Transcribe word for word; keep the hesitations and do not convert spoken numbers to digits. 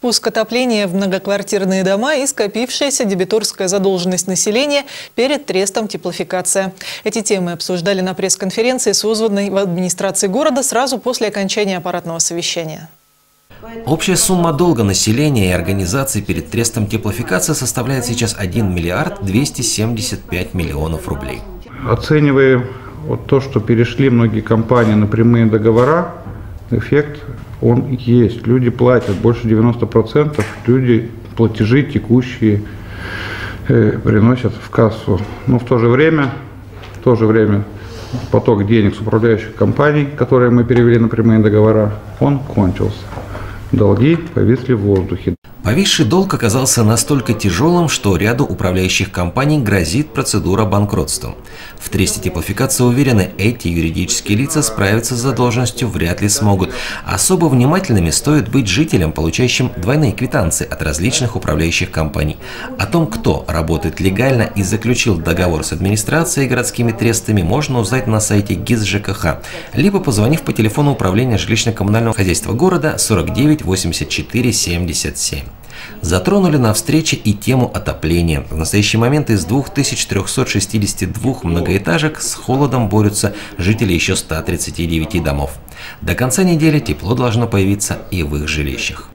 Пуск отопления в многоквартирные дома и скопившаяся дебиторская задолженность населения перед трестом «Теплофикация». Эти темы обсуждали на пресс-конференции, созванной в администрации города сразу после окончания аппаратного совещания. Общая сумма долга населения и организаций перед трестом «Теплофикация» составляет сейчас один миллиард двести семьдесят пять миллионов рублей. Оценивая вот то, что перешли многие компании на прямые договора, эффект он есть. Люди платят, больше девяноста процентов люди платежи текущие э, приносят в кассу. Но в то же время, в то же время поток денег с управляющих компаний, которые мы перевели на прямые договора, он кончился. Долги повисли в воздухе. Повисший долг оказался настолько тяжелым, что ряду управляющих компаний грозит процедура банкротства. В тресте «Теплофикация» уверены, эти юридические лица справиться с задолженностью вряд ли смогут. Особо внимательными стоит быть жителям, получающим двойные квитанции от различных управляющих компаний. О том, кто работает легально и заключил договор с администрацией и городскими трестами, можно узнать на сайте ГИС ЖКХ, либо позвонив по телефону управления жилищно-коммунального хозяйства города сорок девять восемьдесят четыре семьдесят семь. Затронули на встрече и тему отопления. В настоящий момент из двух тысяч трёхсот шестидесяти двух многоэтажек с холодом борются жители еще ста тридцати девяти домов. До конца недели тепло должно появиться и в их жилищах.